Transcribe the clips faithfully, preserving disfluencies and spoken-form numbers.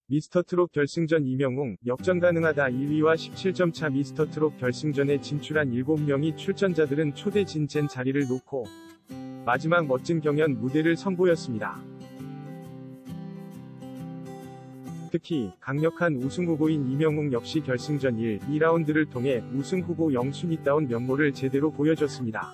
미스터트롯 결승전 이명웅, 역전 가능하다. 일 위와 십칠 점 차. 미스터트롯 결승전에 진출한 일곱 명의 출전자들은 초대 진첸 자리를 놓고 마지막 멋진 경연 무대를 선보였습니다. 특히 강력한 우승 후보인 이명웅 역시 결승전 일, 이 라운드를 통해 우승 후보 영순위다운 면모를 제대로 보여줬습니다.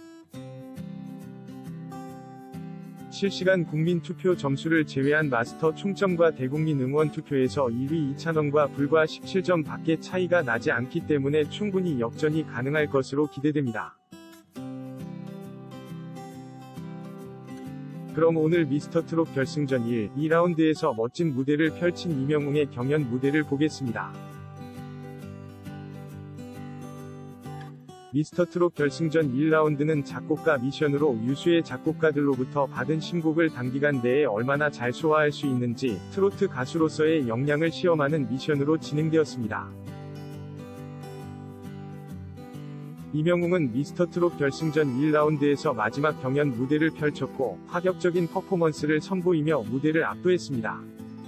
실시간 국민투표 점수를 제외한 마스터 총점과 대국민 응원 투표에서 일 위 이찬원과 불과 십칠 점 밖의 차이가 나지 않기 때문에 충분히 역전이 가능할 것으로 기대됩니다. 그럼 오늘 미스터트롯 결승전 일, 이 라운드에서 멋진 무대를 펼친 이명웅의 경연 무대를 보겠습니다. 미스터트롯 결승전 일 라운드는 작곡가 미션으로 유수의 작곡가들로부터 받은 신곡을 단기간 내에 얼마나 잘 소화할 수 있는지 트로트 가수로서의 역량을 시험하는 미션으로 진행되었습니다. 이명웅은 미스터트롯 결승전 일 라운드에서 마지막 경연 무대를 펼쳤고 파격적인 퍼포먼스를 선보이며 무대를 압도했습니다.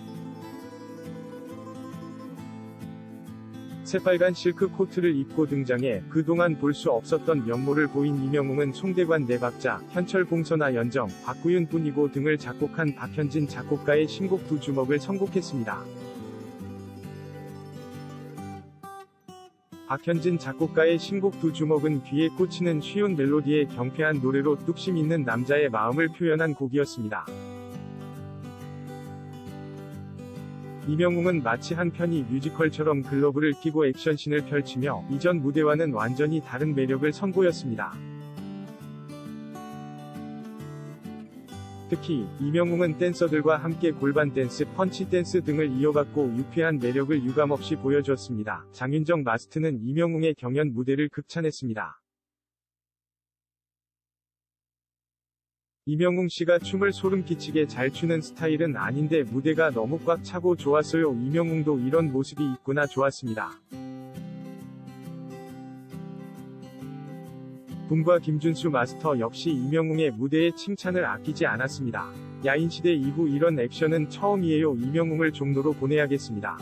새빨간 실크 코트를 입고 등장해 그동안 볼 수 없었던 면모를 보인 이명웅은 송대관 내박자, 현철 봉선아 연정, 박구윤 뿐이고 등을 작곡한 박현진 작곡가의 신곡 두 주먹을 선곡했습니다. 박현진 작곡가의 신곡 두 주먹은 귀에 꽂히는 쉬운 멜로디의 경쾌한 노래로 뚝심 있는 남자의 마음을 표현한 곡이었습니다. 이명웅은 마치 한 편의 뮤지컬처럼 글러브를 끼고 액션씬을 펼치며 이전 무대와는 완전히 다른 매력을 선보였습니다. 특히 이명웅은 댄서들과 함께 골반 댄스, 펀치 댄스 등을 이어갔고 유쾌한 매력을 유감없이 보여줬습니다. 장윤정 마스트는 이명웅의 경연 무대를 극찬했습니다. 이명웅 씨가 춤을 소름 끼치게 잘 추는 스타일은 아닌데 무대가 너무 꽉 차고 좋았어요. 이명웅도 이런 모습이 있구나 좋았습니다. 붐과 김준수 마스터 역시 이명웅의 무대에 칭찬을 아끼지 않았습니다. 야인시대 이후 이런 액션은 처음이에요. 이명웅을 종로로 보내야겠습니다.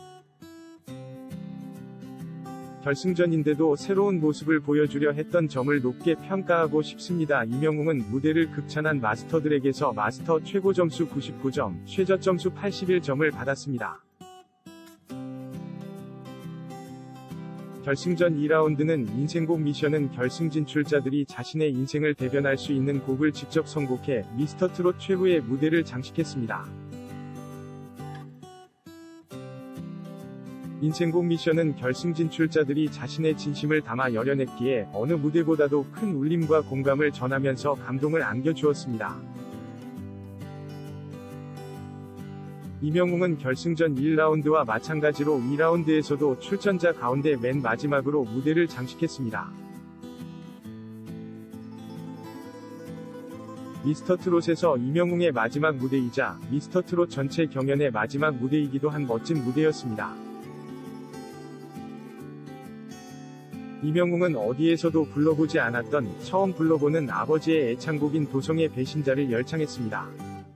결승전인데도 새로운 모습을 보여주려 했던 점을 높게 평가하고 싶습니다. 이명웅은 무대를 극찬한 마스터들에게서 마스터 최고 점수 구십구 점, 최저 점수 팔십일 점을 받았습니다. 결승전 이 라운드는 인생곡 미션은 결승 진출자들이 자신의 인생을 대변할 수 있는 곡을 직접 선곡해 미스터트롯 최후의 무대를 장식했습니다. 인생곡 미션은 결승 진출자들이 자신의 진심을 담아 열어냈기에 어느 무대보다도 큰 울림과 공감을 전하면서 감동을 안겨주었습니다. 이명웅은 결승전 일 라운드와 마찬가지로 이 라운드에서도 출전자 가운데 맨 마지막으로 무대를 장식했습니다. 미스터트롯에서 이명웅의 마지막 무대이자 미스터트롯 전체 경연의 마지막 무대이기도 한 멋진 무대였습니다. 이명웅은 어디에서도 불러보지 않았던 처음 불러보는 아버지의 애창곡인 도성의 배신자를 열창했습니다.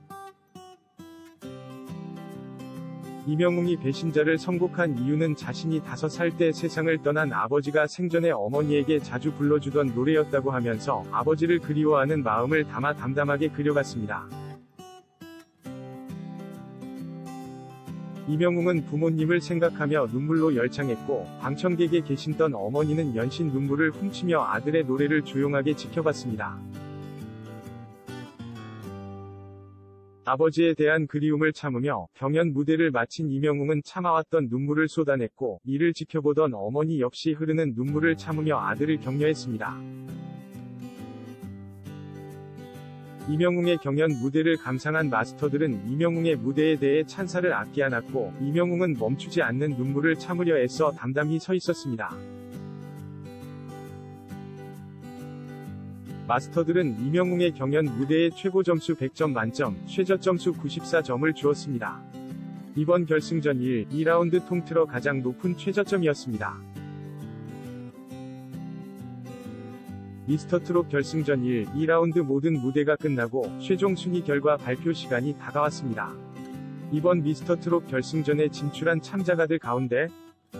이명웅이 배신자를 선곡한 이유는 자신이 다섯 살 때 세상을 떠난 아버지가 생전에 어머니에게 자주 불러주던 노래였다고 하면서 아버지를 그리워하는 마음을 담아 담담하게 그려갔습니다. 이명웅은 부모님을 생각하며 눈물로 열창했고 방청객에 계신던 어머니는 연신 눈물을 훔치며 아들의 노래를 조용하게 지켜봤습니다. 아버지에 대한 그리움을 참으며 경연 무대를 마친 이명웅은 참아왔던 눈물을 쏟아냈고 이를 지켜보던 어머니 역시 흐르는 눈물을 참으며 아들을 격려했습니다. 이명웅의 경연 무대를 감상한 마스터들은 이명웅의 무대에 대해 찬사를 아끼 않았고 이명웅은 멈추지 않는 눈물을 참으려 애써 담담히 서 있었습니다. 마스터들은 이명웅의 경연 무대에 최고 점수 백 점 만점, 최저 점수 구십사 점을 주었습니다. 이번 결승전 일, 이 라운드 통틀어 가장 높은 최저점이었습니다. 미스터트롯 결승전 일, 이 라운드 모든 무대가 끝나고 최종 순위 결과 발표 시간이 다가왔습니다. 이번 미스터트롯 결승전에 진출한 참가자들 가운데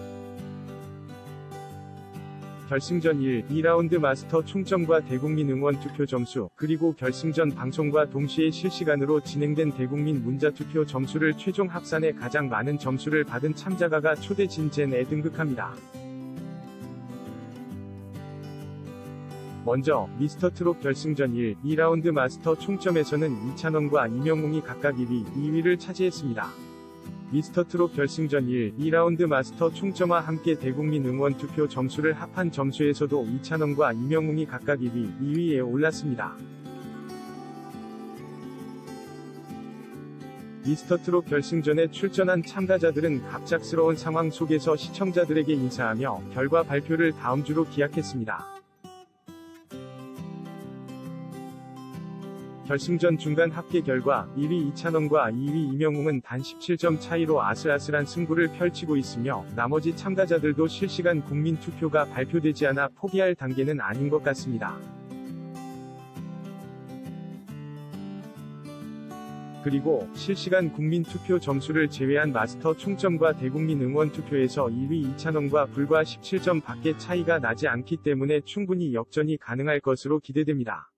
결승전 일, 이 라운드 마스터 총점과 대국민 응원 투표 점수, 그리고 결승전 방송과 동시에 실시간으로 진행된 대국민 문자투표 점수를 최종 합산해 가장 많은 점수를 받은 참가자가 초대 진젠에 등극합니다. 먼저 미스터트롯 결승전 일, 이 라운드 마스터 총점에서는 이찬원과 이명웅이 각각 일 위, 이 위를 차지했습니다. 미스터트롯 결승전 일, 이 라운드 마스터 총점과 함께 대국민 응원 투표 점수를 합한 점수에서도 이찬원과 이명웅이 각각 일 위, 이 위에 올랐습니다. 미스터트롯 결승전에 출전한 참가자들은 갑작스러운 상황 속에서 시청자들에게 인사하며 결과 발표를 다음 주로 기약했습니다. 결승전 중간 합계 결과 일 위 이찬원과 이 위 이명웅은 단 십칠 점 차이로 아슬아슬한 승부를 펼치고 있으며 나머지 참가자들도 실시간 국민투표가 발표되지 않아 포기할 단계는 아닌 것 같습니다. 그리고 실시간 국민투표 점수를 제외한 마스터 총점과 대국민 응원 투표에서 일 위 이찬원과 불과 십칠 점 밖의 차이가 나지 않기 때문에 충분히 역전이 가능할 것으로 기대됩니다.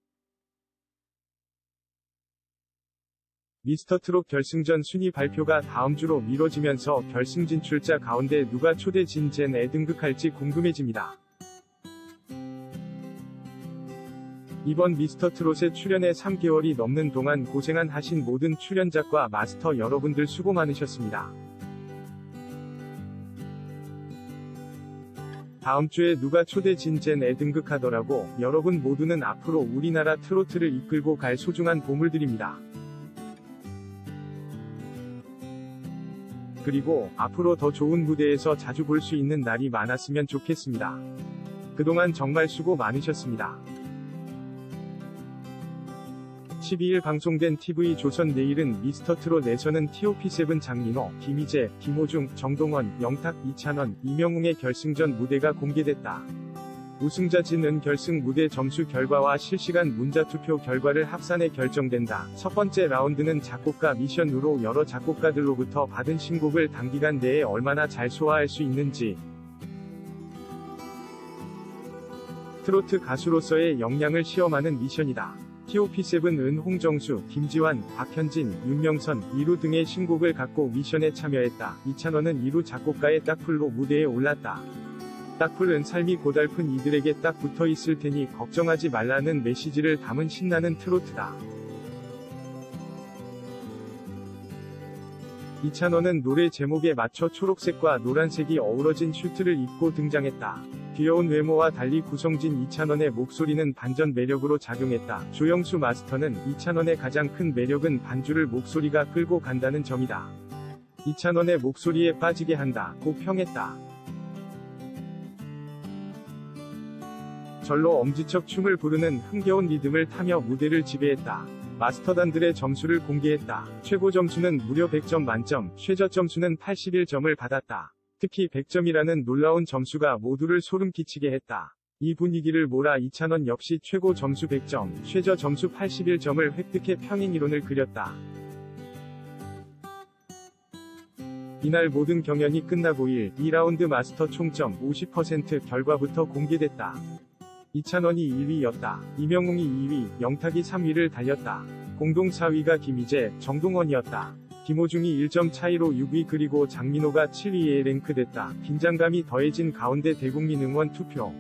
미스터트롯 결승전 순위 발표가 다음 주로 미뤄지면서 결승 진출자 가운데 누가 초대 진젠에 등극할지 궁금해집니다. 이번 미스터트롯에 출연해 삼 개월이 넘는 동안 고생한 하신 모든 출연자과 마스터 여러분들 수고 많으셨습니다. 다음 주에 누가 초대 진젠에 등극하더라고 여러분 모두는 앞으로 우리나라 트로트를 이끌고 갈 소중한 보물들입니다. 그리고 앞으로 더 좋은 무대에서 자주 볼 수 있는 날이 많았으면 좋겠습니다. 그동안 정말 수고 많으셨습니다. 십이 일 방송된 티비조선 내일은 미스터트롯에서는 티오피 세븐 장민호, 김희재, 김호중, 정동원, 영탁, 이찬원, 이명웅의 결승전 무대가 공개됐다. 우승자 진은 결승 무대 점수 결과와 실시간 문자투표 결과를 합산해 결정된다. 첫 번째 라운드는 작곡가 미션으로 여러 작곡가들로부터 받은 신곡을 단기간 내에 얼마나 잘 소화할 수 있는지, 트로트 가수로서의 역량을 시험하는 미션이다. 티오피 세븐은 홍정수, 김지환, 박현진, 윤명선, 이루 등의 신곡을 갖고 미션에 참여했다. 이찬원은 이루 작곡가의 딱풀로 무대에 올랐다. 딱풀은 삶이 고달픈 이들에게 딱 붙어 있을 테니 걱정하지 말라는 메시지를 담은 신나는 트로트다. 이찬원은 노래 제목에 맞춰 초록색과 노란색이 어우러진 슈트를 입고 등장했다. 귀여운 외모와 달리 구성진 이찬원의 목소리는 반전 매력으로 작용했다. 조영수 마스터는 이찬원의 가장 큰 매력은 반주를 목소리가 끌고 간다는 점이다. 이찬원의 목소리에 빠지게 한다. 고 평했다. 절로 엄지척 춤을 부르는 흥겨운 리듬을 타며 무대를 지배했다. 마스터단들의 점수를 공개했다. 최고 점수는 무려 백 점 만점, 최저 점수는 팔십일 점을 받았다. 특히 백 점이라는 놀라운 점수가 모두를 소름 끼치게 했다. 이 분위기를 몰아 이찬원 역시 최고 점수 백 점, 최저 점수 팔십일 점을 획득해 평행이론을 그렸다. 이날 모든 경연이 끝나고 일, 이 라운드 마스터 총점 오십 퍼센트 결과부터 공개됐다. 이찬원이 일 위였다. 이명웅이 이 위, 영탁이 삼 위를 달렸다. 공동 사 위가 김희재, 정동원이었다. 김호중이 일 점 차이로 육 위 그리고 장민호가 칠 위에 랭크됐다. 긴장감이 더해진 가운데 대국민 응원 투표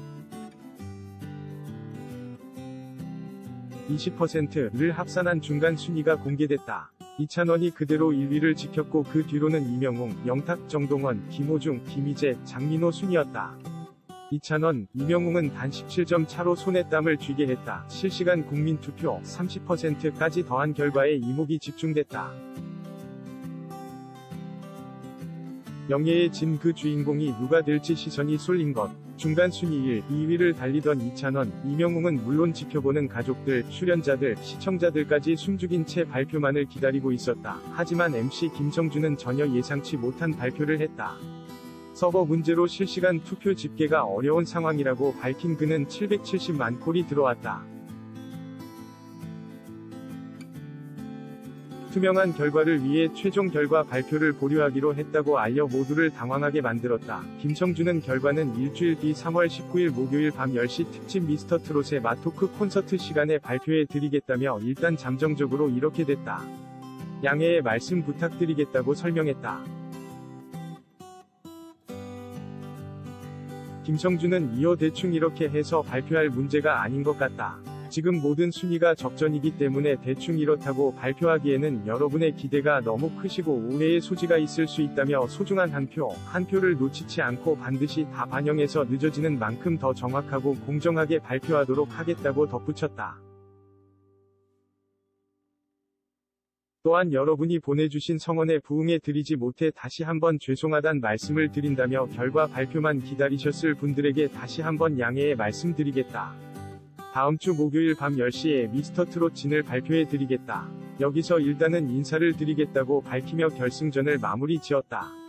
이십 퍼센트를 합산한 중간 순위가 공개됐다. 이찬원이 그대로 일 위를 지켰고 그 뒤로는 이명웅, 영탁, 정동원, 김호중, 김희재, 장민호 순이었다. 이찬원, 이명웅은 단 십칠 점 차로 손에 땀을 쥐게 했다. 실시간 국민투표 삼십 퍼센트까지 더한 결과에 이목이 집중됐다. 영예의 진 그 주인공이 누가 될지 시선이 쏠린 것. 중간 순위 일, 이 위를 달리던 이찬원, 이명웅은 물론 지켜보는 가족들, 출연자들, 시청자들까지 숨죽인 채 발표만을 기다리고 있었다. 하지만 엠씨 김성주는 전혀 예상치 못한 발표를 했다. 서버 문제로 실시간 투표 집계가 어려운 상황이라고 밝힌 그는 칠백칠십만 콜이 들어왔다. 투명한 결과를 위해 최종 결과 발표를 보류하기로 했다고 알려 모두를 당황하게 만들었다. 김성준은 결과는 일주일 뒤 삼월 십구일 목요일 밤 열 시 특집 미스터 트롯의 마토크 콘서트 시간에 발표해 드리겠다며 일단 잠정적으로 이렇게 됐다. 양해의 말씀 부탁드리겠다고 설명했다. 김성준은 이어 대충 이렇게 해서 발표할 문제가 아닌 것 같다. 지금 모든 순위가 접전이기 때문에 대충 이렇다고 발표하기에는 여러분의 기대가 너무 크시고 오해의 소지가 있을 수 있다며 소중한 한 표, 한 표를 놓치지 않고 반드시 다 반영해서 늦어지는 만큼 더 정확하고 공정하게 발표하도록 하겠다고 덧붙였다. 또한 여러분이 보내주신 성원에 부응해 드리지 못해 다시 한번 죄송하단 말씀을 드린다며 결과 발표만 기다리셨을 분들에게 다시 한번 양해의 말씀드리겠다. 다음 주 목요일 밤 열 시에 미스터 트롯 진을 발표해 드리겠다. 여기서 일단은 인사를 드리겠다고 밝히며 결승전을 마무리 지었다.